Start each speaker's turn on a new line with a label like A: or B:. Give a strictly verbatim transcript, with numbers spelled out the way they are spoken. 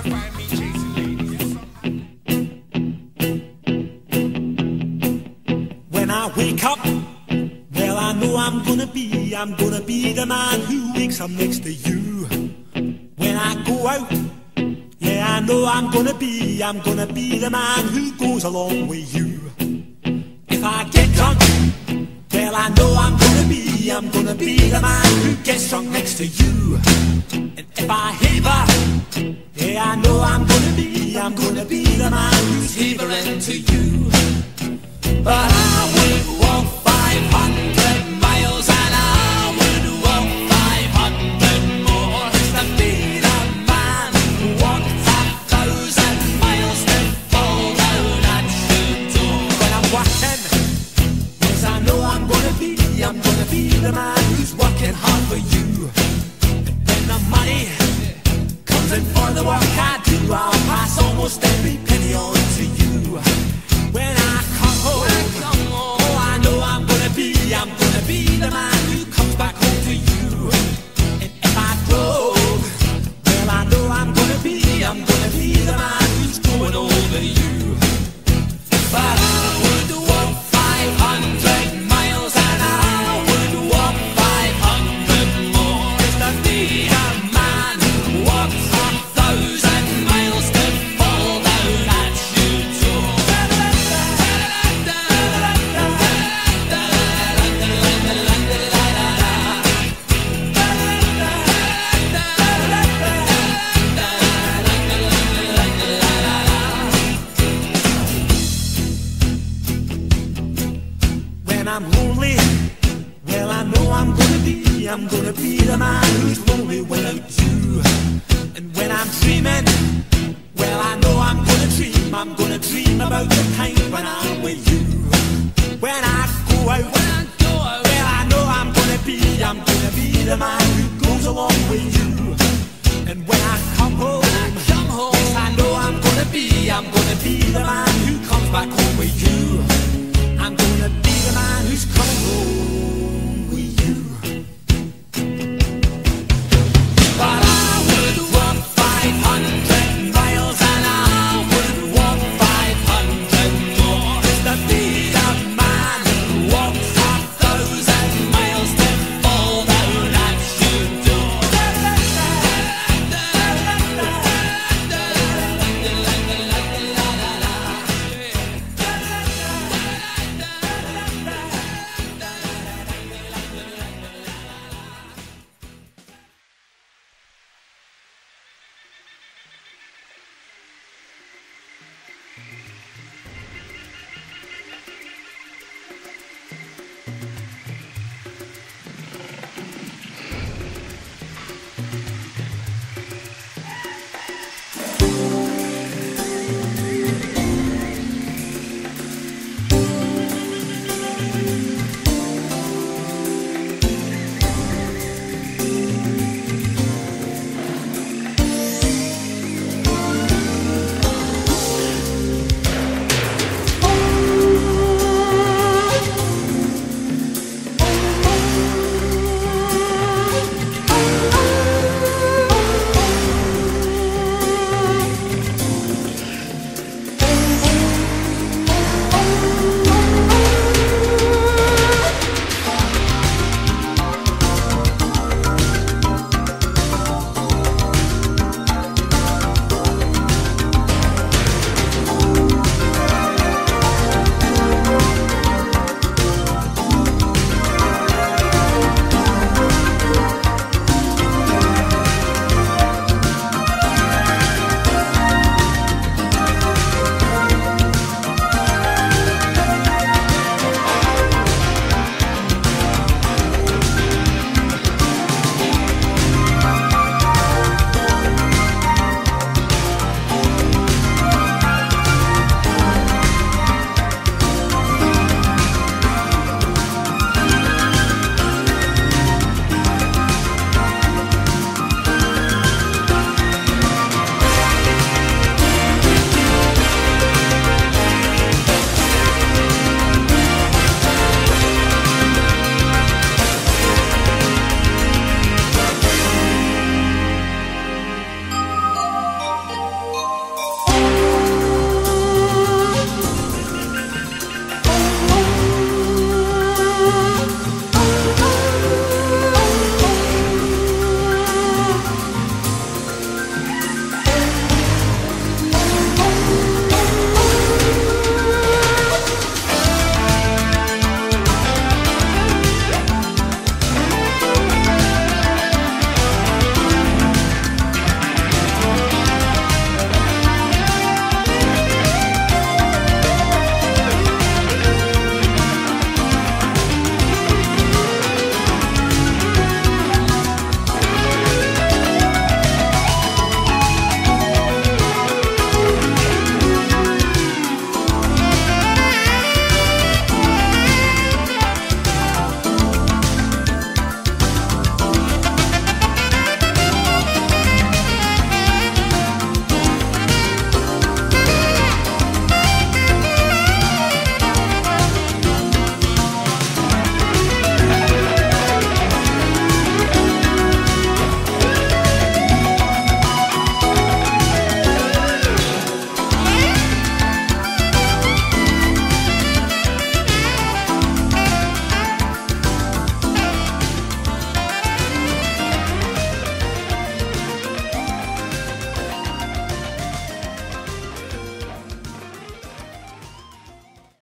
A: When I wake up, well, I know I'm gonna be, I'm gonna be the man who wakes up next to you. When I go out, yeah, I know I'm gonna be, I'm gonna be the man who goes along with you. If I get drunk, well, I know I'm gonna be, I'm gonna be the man who gets drunk next to you. And if I haver, yeah, I know I'm gonna be, I'm gonna be the man who's havering to you. But I would walk five hundred miles and I would walk five hundred more just to be the man who walked a thousand miles to fall down at your door. When I'm walking, yes, I know I'm gonna be, I'm gonna be the man who's working hard for you. And when the money comes in for the work I do, I'll pass almost every penny on to you. When I come home, oh, I know I'm gonna be, I'm gonna be the man who comes back home to you. And if I drove, well, I know I'm gonna be, I'm gonna be the man who's going over you. But I would walk five hundred miles and I would walk five hundred more just to be the man who walks a thousand miles to fall down at your door. When I'm lonely, well, I know I'm gonna be, I'm gonna be the man who's lonely without you. And when I'm dreaming, well, I know I'm gonna dream, I'm gonna dream about the time when I'm with you. When I go out, when I go out, well, I know I'm gonna be, I'm gonna be the man who goes along with you. And when I come home, when I come home, yes, I know I'm gonna be, I'm gonna be the man who comes back home with you.